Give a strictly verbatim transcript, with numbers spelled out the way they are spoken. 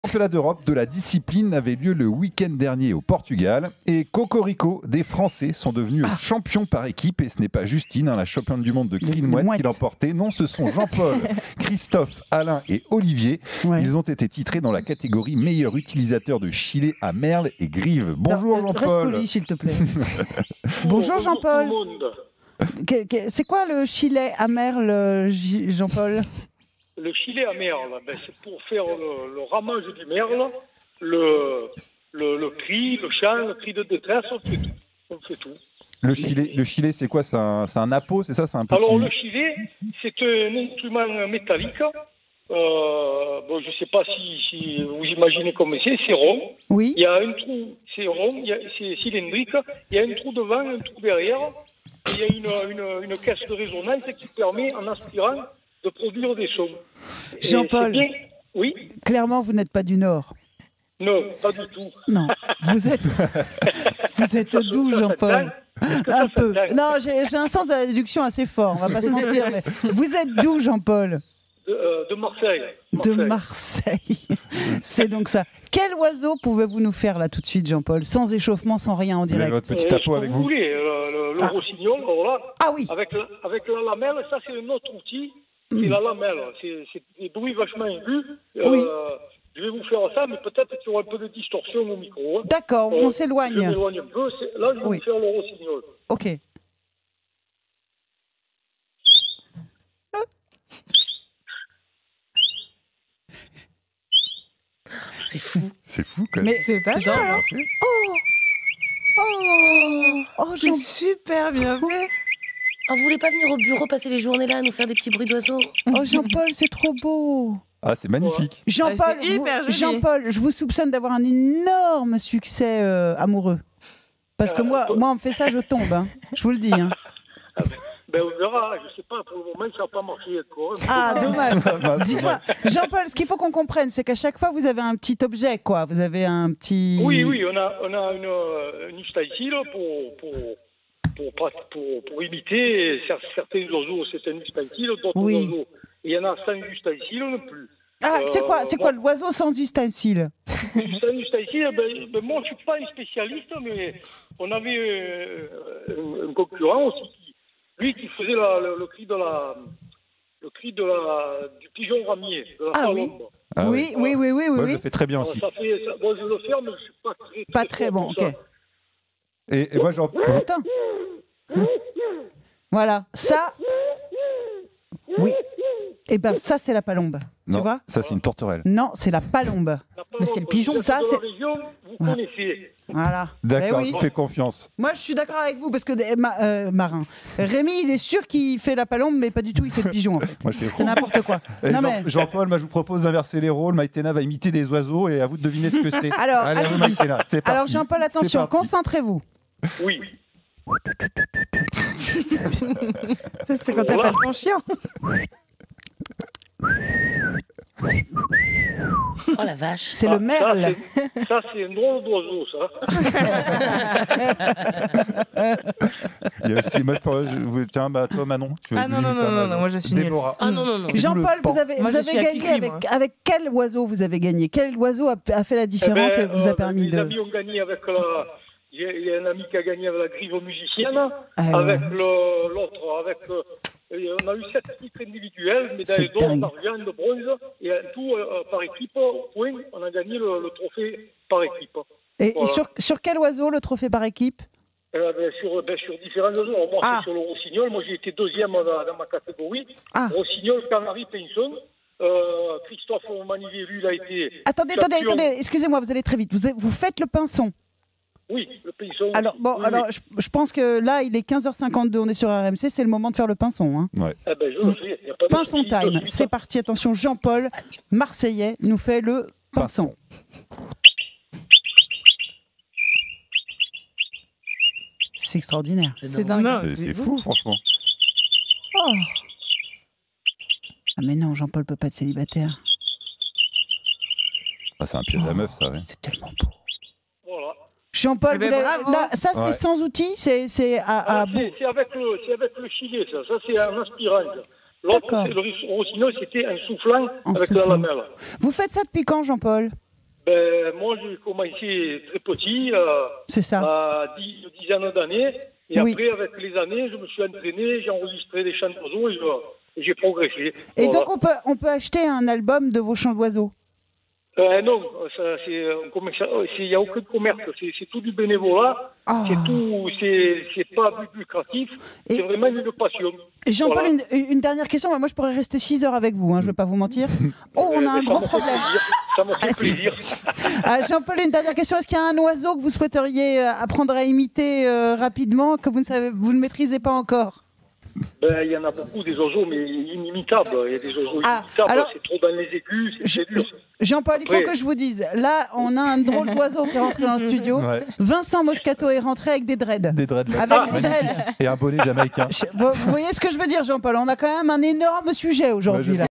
Le championnat d'Europe de la discipline avait lieu le week-end dernier au Portugal et Cocorico, des Français sont devenus ah. champions par équipe et ce n'est pas Justine, hein, la championne du monde de cri de mouette qui l'a emporté. Non, ce sont Jean-Paul, Christophe, Alain et Olivier. Ouais. Ils ont été titrés dans la catégorie meilleur utilisateur de chilet à merle et grive. Bonjour Jean-Paul. Reste poli s'il te plaît. Bonjour Jean-Paul. C'est quoi le chilet à merle, Jean-Paul? Le chilet à merle, ben c'est pour faire le, le ramage du merle, le, le, le cri, le chant, le cri de détresse, on fait tout. On fait tout. Le chilet, le chilet c'est quoi? C'est un, un appôt, c'est ça? Un petit... Alors le chilet, c'est un instrument métallique. Euh, bon, je ne sais pas si, si vous imaginez comme c'est, c'est rond. Oui. Il y a un trou, c'est rond, c'est cylindrique, il y a un trou devant, un trou derrière, et il y a une, une, une caisse de résonance qui permet, en aspirant, de produire des sons. Jean-Paul, oui. Clairement, vous n'êtes pas du Nord. Non, pas du tout. Non, vous êtes, vous êtes d'où, Jean-Paul? Un peu. Non, j'ai un sens de la déduction assez fort, on va pas se mentir. Mais vous êtes d'où, Jean-Paul? de, euh, de Marseille. Marseille. De Marseille. C'est donc ça. Quel oiseau pouvez-vous nous faire là tout de suite, Jean-Paul? Sans échauffement, sans rien, en direct. Votre petit tapot avec vous. Vous voulez, le, le, le ah. rossignol, là, ah oui. Avec, avec la lamelle, ça c'est un autre outil. C'est mmh. la lamelle, c'est des bruits vachement aigus. Oui. Euh, je vais vous faire ça, mais peut-être qu'il y aura un peu de distorsion au micro. Hein. D'accord, euh, on s'éloigne. Je m'éloigne un peu. Là, je vais oui. vous faire le rossignol. Ok. C'est fou. C'est fou quand même. Mais c'est pas ça. Hein. Oh Oh, oh c'est super bien fait. Oh, vous voulez pas venir au bureau passer les journées là, nous faire des petits bruits d'oiseaux? Oh Jean-Paul, c'est trop beau. Ah, c'est magnifique. Jean-Paul, ah, Jean-Paul, je vous soupçonne d'avoir un énorme succès euh, amoureux. Parce que euh, moi, moi, on me fait ça, je tombe. Hein. Je vous le dis. Hein. Ben, on verra. Je sais pas. Pour le moment, ça n'a pas marché. Quoi. Ah, dommage. Dites-moi, Jean-Paul, ce qu'il faut qu'on comprenne, c'est qu'à chaque fois, vous avez un petit objet, quoi. Vous avez un petit. Oui, oui, on a, on a une, une ustensile pour. pour... Pour, pour, pour imiter certains oiseaux, c'est un ustensile, d'autres oui. oiseaux. Il y en a sans ustensile, non plus. Ah, euh, c'est quoi, c'est quoi l'oiseau sans ustensile? Sans ustensile, ben, ben, moi je ne suis pas un spécialiste, mais on avait euh, un, un concurrent aussi, qui, lui qui faisait la, le, le cri de la, le cri de la, du pigeon ramier, de la ah, palombe. Oui. Ah, oui, oui, oui, oui, oui. Moi, oui. je le fais très bien aussi. Ça fait, ça, moi je le fais, mais je ne suis pas très, très Pas très bon, ok. Ça. Et, et moi, j'en... Attends. Voilà, ça. Oui. Et ben ça, c'est la palombe. Non, tu vois? Ça, c'est une tourterelle. Non, c'est la palombe. La palombe. Mais c'est le pigeon. Ça, c'est. Région, vous voilà. connaissez. Voilà. D'accord, oui. je vous fais confiance. Moi, je suis d'accord avec vous parce que des ma, euh, marin. Rémi, il est sûr qu'il fait la palombe, mais pas du tout. Il fait le pigeon. En fait. C'est n'importe quoi. Non, Jean, mais... Jean-Paul, moi, je vous propose d'inverser les rôles. Maïtena va imiter des oiseaux et à vous de deviner ce que c'est. Alors, allez, allez-y. Alors, Jean-Paul, attention, concentrez-vous. Oui. Ça, c'est quand t'appelles ton chien. Oh la vache. C'est ah, le merle. Ça, c'est un drôle d'oiseau, ça. Il y a aussi, moi, je, tiens, bah, toi, Manon. Tu ah non, non, non, non, non, moi je suis nulle. Ah non, non, non. Jean-Paul, vous avez, vous avez gagné avec, avec quel oiseau vous avez gagné? Quel oiseau a, a fait la différence eh ben, et vous a euh, permis les de... Les amis ont gagné avec la... Il y a un ami qui a gagné avec la grive musicienne, ah, avec ouais. l'autre, avec... On a eu sept titres individuels, médailles d'or, d'argent, de bronze, et en tout, euh, par équipe, au point, on a gagné le, le trophée par équipe. Et, voilà. et sur, sur quel oiseau, le trophée par équipe? euh, ben, sur, ben, sur différents oiseaux. Moi, ah. c'est sur le rossignol. Moi, j'ai été deuxième dans, dans ma catégorie. Ah. Rossignol, canari, pinson. Euh, Christophe Manivier, lui, il a été... Attendez, attendez, attendez, excusez-moi, vous allez très vite. Vous, vous faites le pinson? Oui, le pinson. Alors, bon, oui, alors oui. Je, je pense que là, il est quinze heures cinquante-deux, on est sur R M C, c'est le moment de faire le pinson. Hein. Ouais. Eh ben, je le fais. Y a pas de pinson souci, time, c'est parti. Attention, Jean-Paul, Marseillais, nous fait le pinson. C'est extraordinaire. C'est dingue. C'est fou, franchement. Oh. Ah mais non, Jean-Paul peut pas être célibataire. Ah, c'est un piège à meuf, ça. Ouais. C'est tellement beau. Voilà. Jean-Paul, eh ben là, ça c'est ouais. sans outils, c'est à, à... Ah, c'est avec le, c'est avec le chilet, ça. Ça c'est un aspirant. L'autre, le rossignol, c'était un soufflant en avec soufflant. la lamelle. Vous faites ça depuis quand, Jean-Paul? Ben, moi, j'ai commencé très petit, euh, C'est ça. à dix, une dizaine d'années. Et Oui. après, avec les années, je me suis entraîné, j'ai enregistré des chants d'oiseaux et, je- et j'ai progressé. Et Voilà. donc, on peut, on peut acheter un album de vos chants d'oiseaux. Euh, non, ça, c'est, un commerce- c'est- il n'y a aucun commerce, c'est, c'est tout du bénévolat, Ah. c'est tout, c'est, c'est pas but lucratif, Et- c'est vraiment une passion. Et Jean-Paul, Voilà. une, une dernière question. Moi, je pourrais rester six heures avec vous, hein, je ne vais pas vous mentir. Oh, on Euh, a un ça gros me fait problème. plaisir, Ça me fait Ah, c'est- plaisir. Ah, Jean-Paul, une dernière question. Est-ce qu'il y a un oiseau que vous souhaiteriez euh, apprendre à imiter euh, rapidement, que vous ne, savez, vous ne maîtrisez pas encore? Ben, il y en a beaucoup des oiseaux, mais inimitables. Il y a des oiseaux Ah, inimitables, alors- c'est trop dans les aigus, c'est, c'est dur. Jean-Paul, il faut Après- que je vous dise. Là, on a un drôle d'oiseau qui est rentré dans le studio. Ouais. Vincent Moscato est rentré avec des dreads. Des dreadlocks. Avec des Magnifique. dreads. Et un bonnet jamaïcain. Je- Vous, vous voyez ce que je veux dire, Jean-Paul? On a quand même un énorme sujet aujourd'hui. Ouais, je là.